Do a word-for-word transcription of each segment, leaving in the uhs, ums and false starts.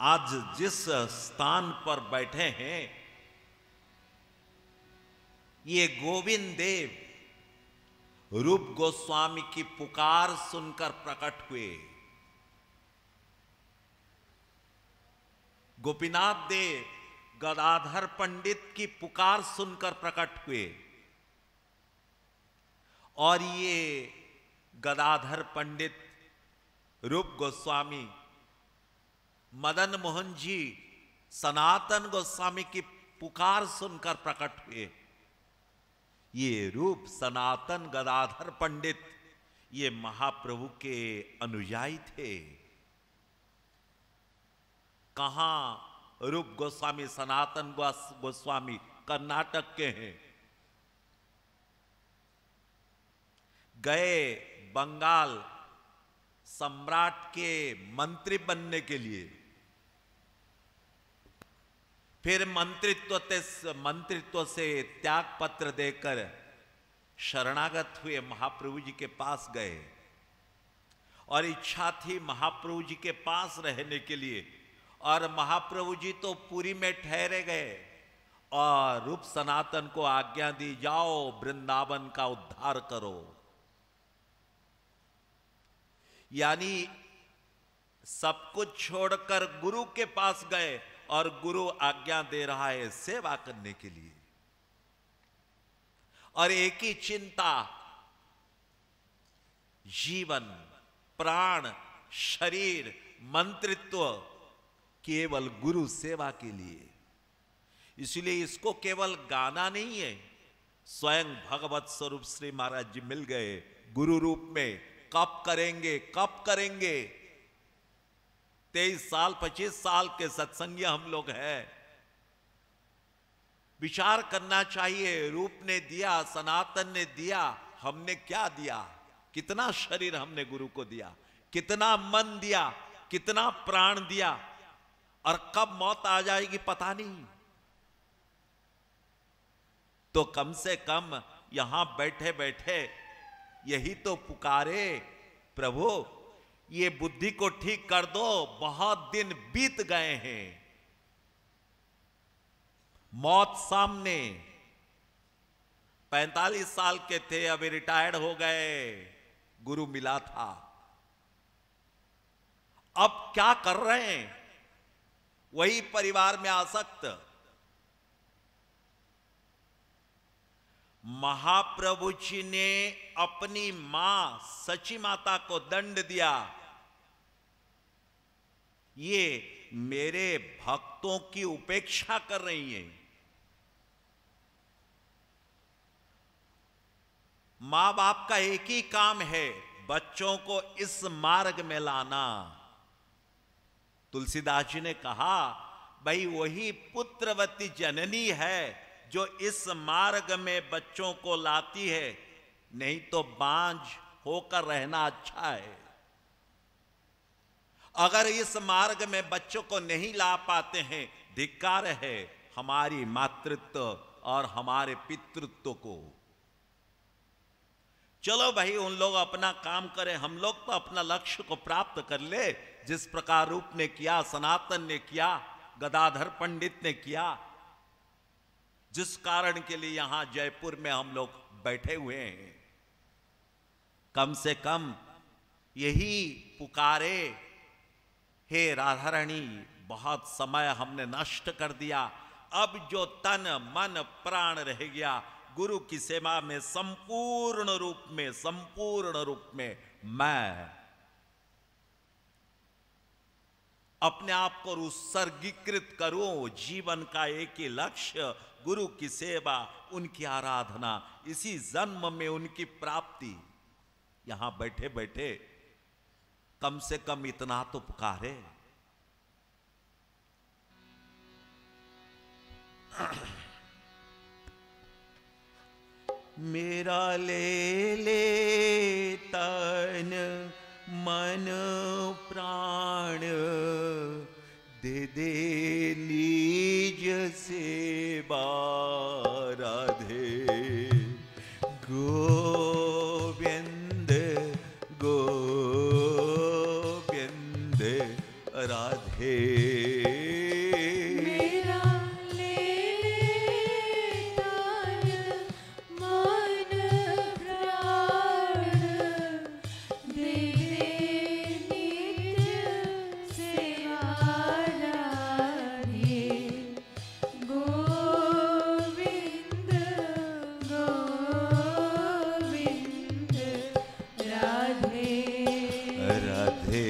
आज जिस स्थान पर बैठे हैं, ये गोविंद देव रूप गोस्वामी की पुकार सुनकर प्रकट हुए। गोपीनाथ देव गदाधर पंडित की पुकार सुनकर प्रकट हुए और ये गदाधर पंडित रूप गोस्वामी, मदन मोहन जी, सनातन गोस्वामी की पुकार सुनकर प्रकट हुए। ये रूप सनातन गदाधर पंडित ये महाप्रभु के अनुयायी थे। कहां रूप गोस्वामी, सनातन गोस्वामी कर्नाटक के हैं, गए बंगाल सम्राट के मंत्री बनने के लिए, फिर मंत्रित्व से मंत्रित्व से त्याग पत्र देकर शरणागत हुए, महाप्रभु जी के पास गए और इच्छा थी महाप्रभु जी के पास रहने के लिए। और महाप्रभु जी तो पुरी में ठहरे गए और रूप सनातन को आज्ञा दी, जाओ वृंदावन का उद्धार करो। यानी सब कुछ छोड़कर गुरु के पास गए और गुरु आज्ञा दे रहा है सेवा करने के लिए। और एक ही चिंता, जीवन, प्राण, शरीर, मंत्रित्व, केवल गुरु सेवा के लिए। इसलिए इसको केवल गाना नहीं है, स्वयं भगवत स्वरूप श्री महाराज जी मिल गए गुरु रूप में। कब करेंगे, कब करेंगे? तेईस साल पच्चीस साल के सत्संगी हम लोग हैं। विचार करना चाहिए, रूप ने दिया, सनातन ने दिया, हमने क्या दिया? कितना शरीर हमने गुरु को दिया, कितना मन दिया, कितना प्राण दिया, और कब मौत आ जाएगी पता नहीं। तो कम से कम यहां बैठे बैठे यही तो पुकारे, प्रभु ये बुद्धि को ठीक कर दो, बहुत दिन बीत गए हैं, मौत सामने। पैंतालीस साल के थे, अभी रिटायर्ड हो गए, गुरु मिला था, अब क्या कर रहे हैं? वही परिवार में आसक्त। महाप्रभु जी ने अपनी मां सची माता को दंड दिया, ये मेरे भक्तों की उपेक्षा कर रही हैं। मां बाप का एक ही काम है, बच्चों को इस मार्ग में लाना। तुलसीदास जी ने कहा, भाई वही पुत्रवती जननी है जो इस मार्ग में बच्चों को लाती है, नहीं तो बांझ होकर रहना अच्छा है। अगर इस मार्ग में बच्चों को नहीं ला पाते हैं, धिक्कार है हमारी मातृत्व और हमारे पितृत्व को। चलो भाई उन लोग अपना काम करें, हम लोग तो अपना लक्ष्य को प्राप्त कर ले, जिस प्रकार रूप ने किया, सनातन ने किया, गदाधर पंडित ने किया, जिस कारण के लिए यहां जयपुर में हम लोग बैठे हुए हैं। कम से कम यही पुकारे, हे राधा रानी बहुत समय हमने नष्ट कर दिया, अब जो तन मन प्राण रह गया गुरु की सेवा में संपूर्ण रूप में संपूर्ण रूप में मैं अपने आप को उत्सर्गीकृत करूं। जीवन का एक ही लक्ष्य गुरु की सेवा, उनकी आराधना, इसी जन्म में उनकी प्राप्ति। यहां बैठे बैठे कम से कम इतना तो पुकारे। मेरा ले ले तन मन प्राण, दे दे निज सेवा राधे। गोविंद गोविंद राधे राधे मेरा ले लेता मन प्राण दे नित्य सेवा राधे गोविंद गोविंद राधे राधे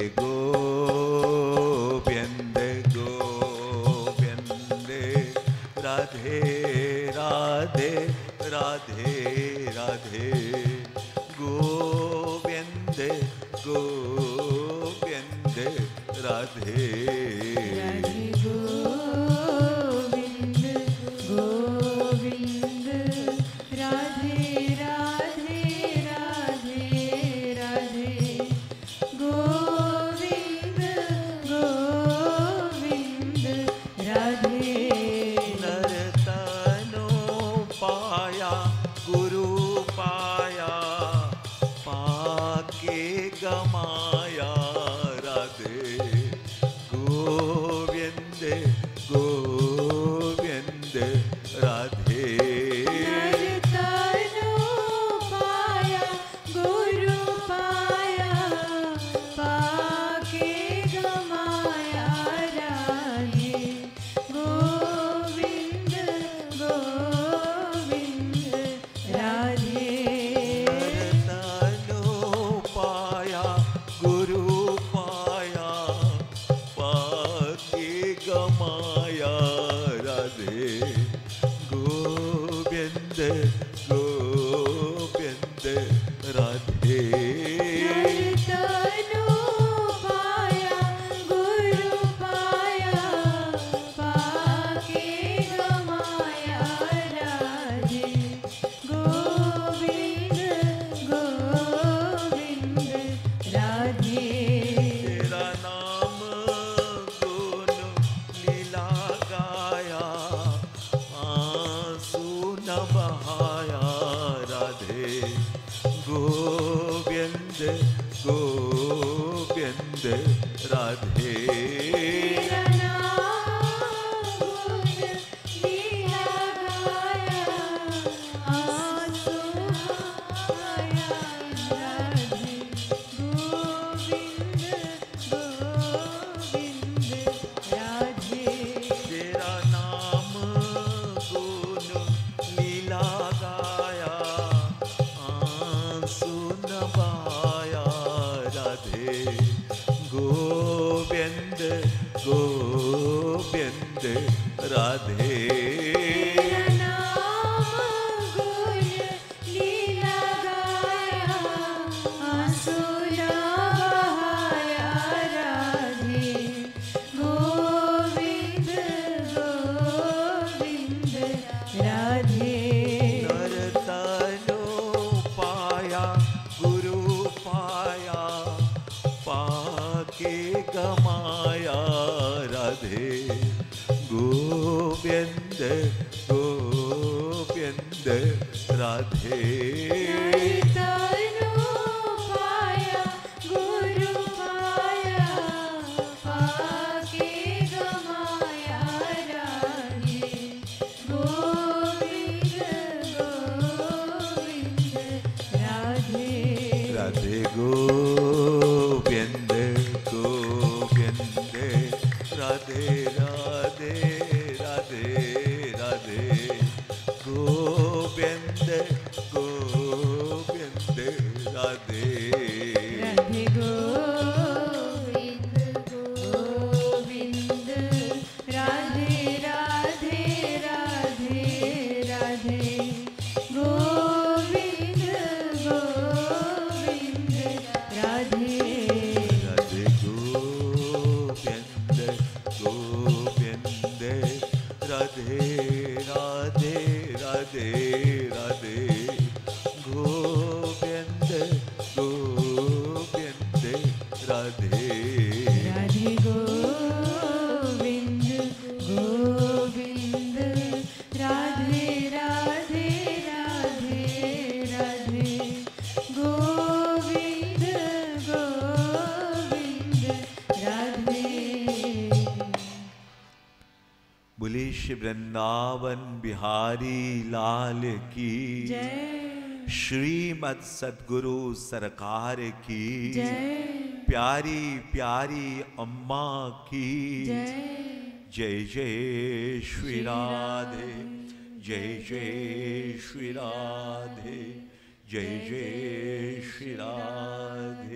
गोविंद गोविंद राधे राधे राधे राधे गोविंद गोविंद राधे राधे गोविंद गोविंद राधे राधे राधे राधे गोविंद गोविंद राधे नरतनो पाया गुरु पाया पाके गमाया राधे गोविंद गोविंद राधे नरतनो पाया गुरु पाया पाके गमाया राधे गोविंद गोविंद राधे नरतनो पाया गुरु पाया पाके गमाया राधे गोविंद गोविंद राधे नरतनो पाया गुरु पाया पाके गमाया राधे गोविंद गोविंद राधे तेरा नाम गुण लीला गाया आंसू न बहाया राधे गोविंद गोविंद राधे तेरा नाम गुण लीला गाया आंसू बहाया राधे गोविंद गोविंद राधे तेरा नाम गुण लीला गाया आंसू न बहाया राधे गोविंद गोविंद राधे तेरा नाम गुण लीला गाया आंसू न बहाया राधे गोविंद गोविंद राधे नरतनो पाया गुरु पाया पाके गमाया राधे गोविंद गोविंद राधे नरतनो पाया गुरु पाया पाके गमाया राधे गोविंद गोविंद राधे राधे गोविंद गोविंद राधे राधे राधे राधे गोविंद गोविंद राधे राधे गोविंद गोविंद राधे राधे राधे राधे गोविंद गोविंद राधे राधे गोविंद गोविंद राधे राधे बोले श्री वृंदावन बिहारी लाल की जय, श्रीमद सद्गुरु सरकार की जय, प्यारी प्यारी अम्मा की जय, जय जय श्री राधे, जय जय श्री राधे, जय जय श्री राधे।